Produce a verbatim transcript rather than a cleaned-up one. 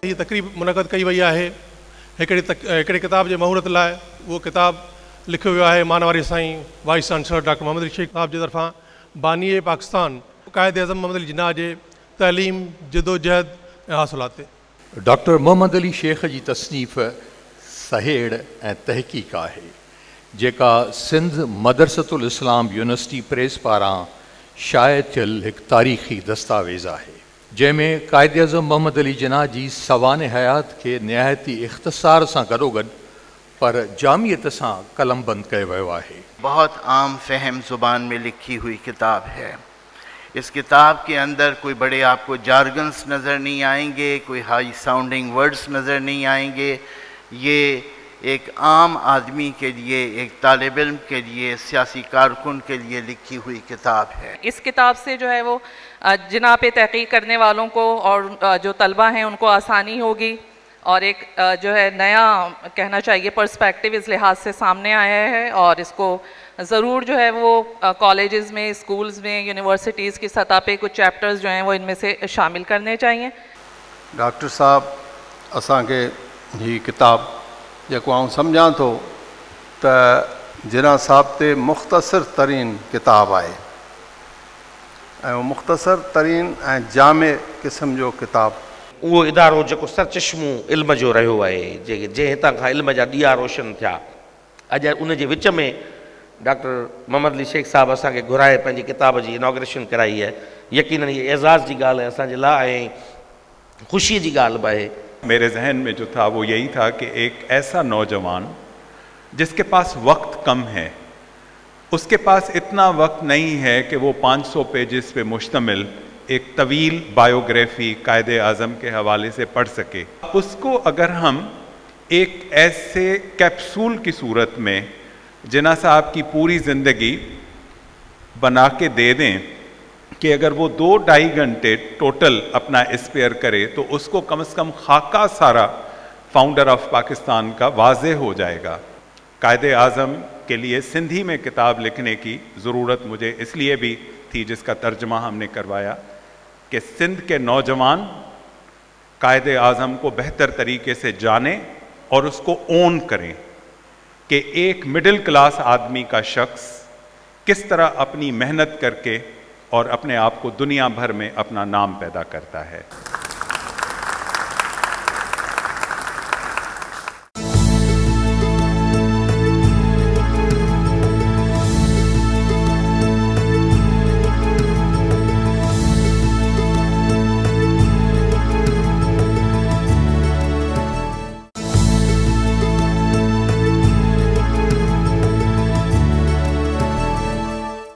ही तकरीब मुनक़द कई वई आहे। हिकिड़ी तक हिकिड़ी किताब जे महूरत लाइ उहो किताब लिखियो वियो आहे मानवारी साईं vice chancellor doctor Mohammad Ali Shaikh साहब जे तरफ़ां बानी पाकिस्तान क़ाइद आज़म मोहम्मद अली जिन्ना जे तइलीम जदोजहद ऐं हासिलात ते। डॉक्टर मोहम्मद अली शेख जी तसनीफ़ सहेड़ ऐं तहक़ीक़ आहे जेका सिंध मदरसतुल इस्लाम यूनिवर्सिटी प्रेस पारां शाया थियल हिकु तारीख़ी दस्तावेज़ आहे जंहिंमें क़ाइद आज़म मोहम्मद अली जिन्ना जी सवान हयात के निहायती इख़्तिसार सां गॾोगॾु पर जामियत सां कलमबंद कयो वियो आहे। बहुत आम फहम ज़ुबान में लिखी हुई किताब है। इस किताब के अंदर कोई बड़े आपको जार्गन्स नज़र नहीं आएंगे, कोई हाई साउंडिंग वर्ड्स नज़र नहीं आएंगे। ये एक आम आदमी के लिए, एक तालिब इल्म के लिए, सियासी कारकुन के लिए लिखी हुई किताब है। इस किताब से जो है वो जिन्ना पे तहक़ीक़ करने वालों को और जो तलबा हैं उनको आसानी होगी और एक जो है नया कहना चाहिए पर्सपेक्टिव इस लिहाज से सामने आया है और इसको ज़रूर जो है वो कॉलेजेस में, स्कूल्स में, यूनिवर्सिटीज़ की सतह पे कुछ चैप्टर्स जो हैं वो इनमें से शामिल करने चाहिए। डॉक्टर साहब असांखे ही किताब जेको आउं सम्झां थो त जिन्ना साहब ते मुख़्तसर तरीन किताब आहे ऐं मुख़्तसर तरीन ऐं जामे क़िस्म जो किताब। उहो इदारो जेको सरचश्मो इल्म जो रहियो आहे, जे जंहिं हितां खां इल्म जा ॾिया रोशन थिया, अॼु उन जे विच में डॉक्टर मोहम्मद अली शेख साहब असांखे घुराए पंहिंजी किताब जी इनॉग्रेशन कराई है। यकीनन ये एज़ाज़ की ॻाल्हि है असांजे लाइ ऐं ख़ुशी की ॻाल्हि बि आहे। मेरे जहन में जो था वो यही था कि एक ऐसा नौजवान जिसके पास वक्त कम है, उसके पास इतना वक्त नहीं है कि वो पाँच सौ पेजेस पे मुश्तमिल एक तवील बायोग्राफी क़ाइद आज़म के हवाले से पढ़ सके। उसको अगर हम एक ऐसे कैप्सूल की सूरत में जिन्ना साहब की पूरी ज़िंदगी बना के दे दें कि अगर वो दो ढाई घंटे टोटल अपना स्पेयर करे तो उसको कम से कम खाका सारा फाउंडर ऑफ पाकिस्तान का वाज़े हो जाएगा। क़ाइद आज़म के लिए सिंधी में किताब लिखने की ज़रूरत मुझे इसलिए भी थी जिसका तर्जमा हमने करवाया कि सिंध के नौजवान क़ाइद आज़म को बेहतर तरीके से जाने और उसको ओन करें कि एक मिडिल क्लास आदमी का शख्स किस तरह अपनी मेहनत करके और अपने आप को दुनिया भर में अपना नाम पैदा करता है।